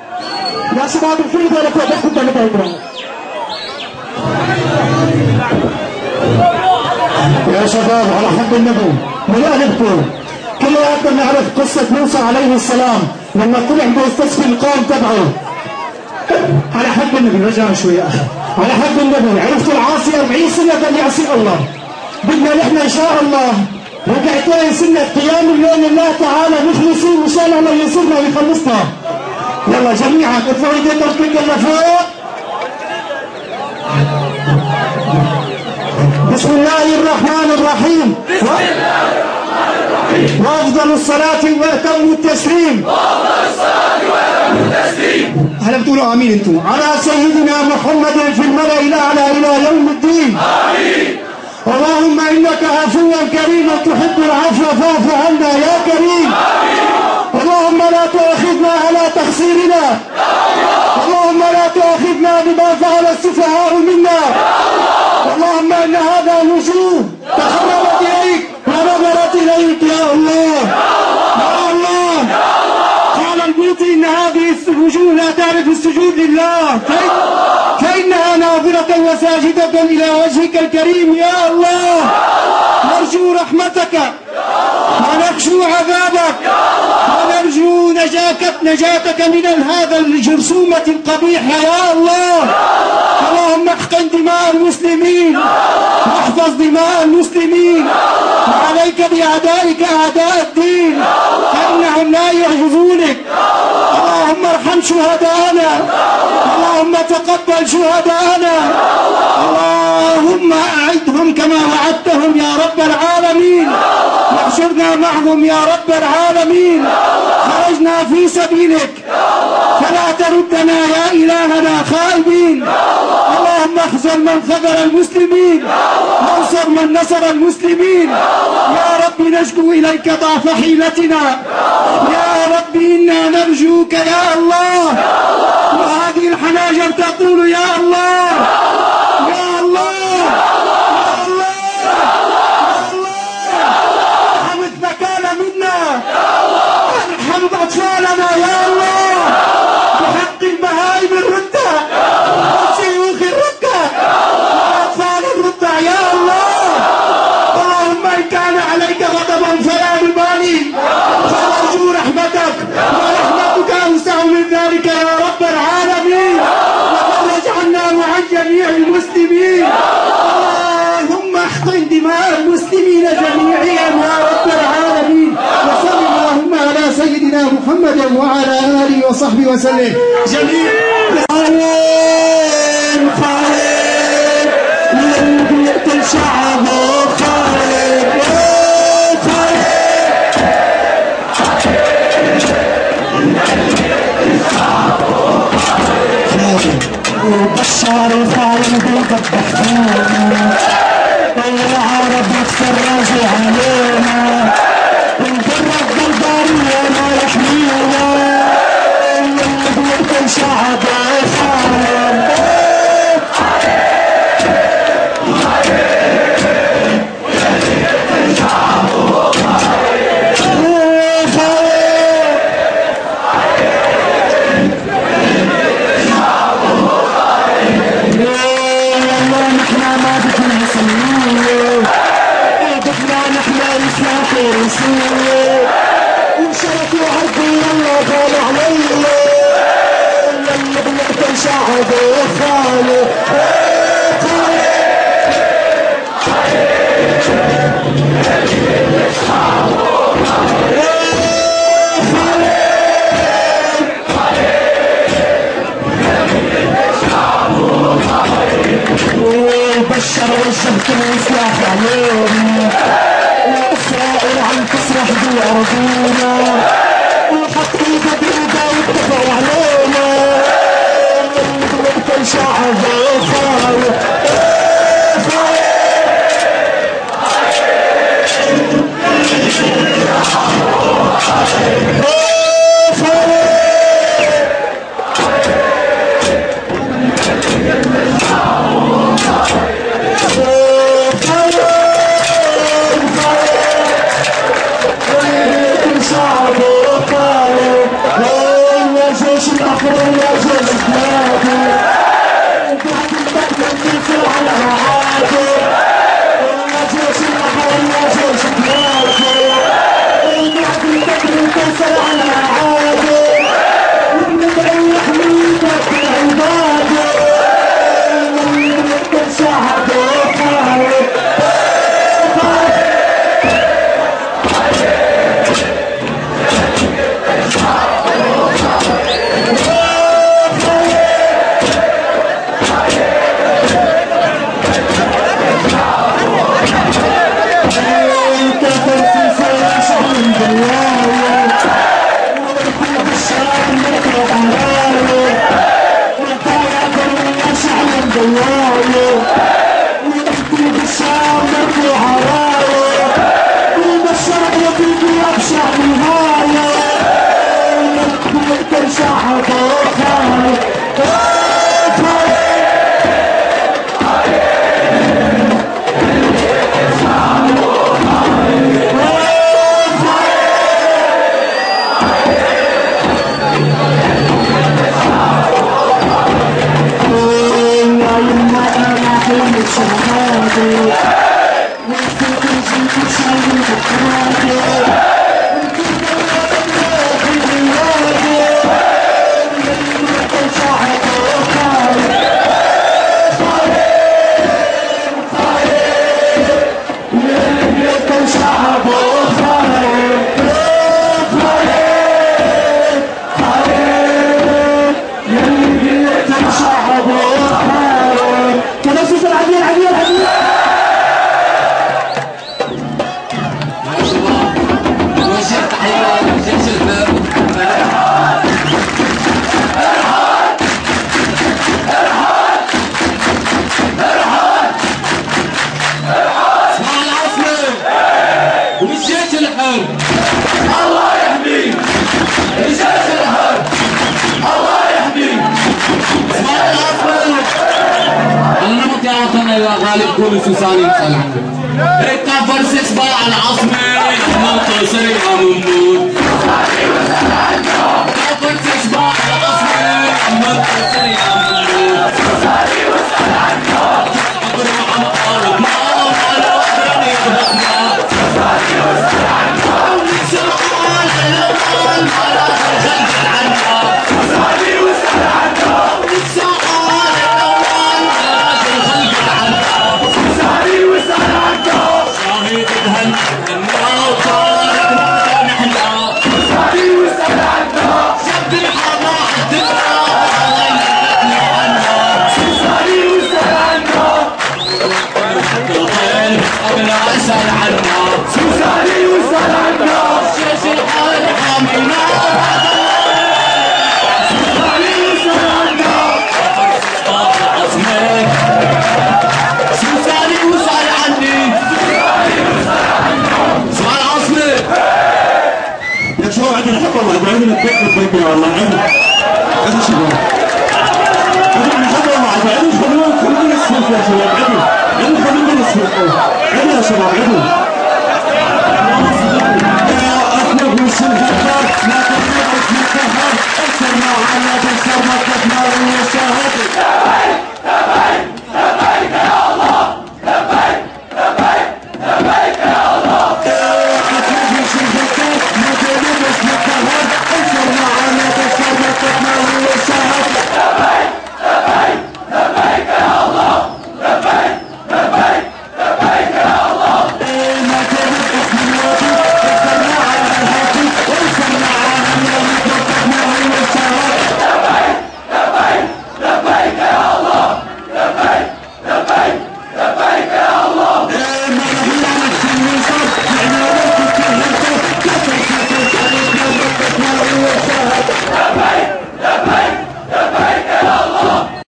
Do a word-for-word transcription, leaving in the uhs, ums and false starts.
يا شباب الفيلم ولا كنت كنت بتقرا يا شباب على حب النبي ولا نبكوا. كلياتنا نعرف قصة موسى عليه السلام لما طلع بيستسقي القوم تبعه. على حب النبي رجع شوي يا اخي، على حب النبي عرفت العاصي أربعين سنة كان يعصي الله. بدنا نحن ان شاء الله ركعتين سنة قيام الليل لله تعالى مخلصين مشان الله ينصرنا ويخلصنا. يلا جميعا ارفعوا ايديكم كلنا فوق. بسم الله الرحمن الرحيم. بسم الله الرحمن الرحيم. وافضل الصلاة واتم التسليم. وافضل الصلاة واتم التسليم. هلا بتقولوا امين انتم. على سيدنا محمد في الملأ الاعلى الى يوم الدين. امين. اللهم انك عفو كريم تحب العفو فاعف عنا يا كريم. امين. اللهم لا تؤاخذنا على تقصيرنا. اللهم لا تؤاخذنا بما فعل السفهاء منا. اللهم ان هذا وجوه تقربت اليك ونظرت اليك يا الله. يا الله. قال البوطي ان هذه الوجوه لا تعرف السجود لله فانها ناظرة وساجدة الى وجهك الكريم يا الله. نرجو رحمتك ونخشو عذابك ونرجو نجاتك نجاتك من هذا الجرثومة القبيحة يا الله. اللهم احقن دماء المسلمين واحفظ دماء المسلمين وعليك بأعدائك أعداء الدين فإنهم لا يعجزونك. اللهم ارحم شهداءنا. اللهم تقبل شهداءنا. اللهم أعدهم كما وعدتهم يا رب العالمين. واحشرنا معهم يا رب العالمين. خرجنا في سبيلك فلا تردنا يا إلهنا خائبين. اللهم اخذل من خذل المسلمين وانصر من نصر المسلمين. يا رب نشكو إليك ضعف حيلتنا. يا رب إنا نرجوك يا الله. وهذه الحناجر تقول يا الله يا الله يا الله يا الله. ارحم الثكال منا. ارحم أطفالنا يا الله بحق البهائم الردة وشيوخ الردة وأطفال الردة يا الله. اللهم إن كان عليك غضبا فلا نبالي فنرجو رحمتك ورحمتك أوسع من ذلك يا رب العالمين. وفرج عنا وعن جميع المسلمين. اللهم احقن دماء المسلمين جميعا يا رب العالمين. وصل اللهم على سيدنا محمد وعلى آله وصحبه وسلم جميعا. خالد خالد يقتل شعبه خالد وبشار خالد وذبحونا والعرب يتفرجوا علينا ونجرب بالبرية ما يحمينا اللي بيقتل شعبه خالد. نحن ما بدنا الأخضر يا جيش بلادي وبعد البدر انتصر على معادي يا جيش الأخضر يا جيش بلادي وبعد البدر انتصر على معادي وبندعي حميدك العبادي ونريد شعب وخالد غالب كل سوساني مسألة هيك كان فرس إصبع على العاصمة منتصر يا ممنون كان فرس إصبع على العاصمة منتصر يا ممنون عبر عم أرضنا وعلى وحدنا يهدنا ونسأل على الأول على خلق العنا ونسأل ونسأل على الأول على خلق العنا شاهد الهنا وطارق نحنا وسأل عنا شد الحما حدنا وغيرتنا عنا وسأل عنا قبل أسأل عنا وسأل عنا شيش الحال حامينا وسأل عنا عصمين سوساني وسأل عني سؤال عاصمة يا شباب عندنا حق الله بعدين نتذكر البيت والله عندنا عندنا شباب عندنا حق الله بعدين خلونا خلونا نسمع يا شباب عندنا عندنا خلونا نسمع عندنا يا شباب عندنا يا أطلب وش الهدف لا تخلق في السهر اكثر ما على تسمى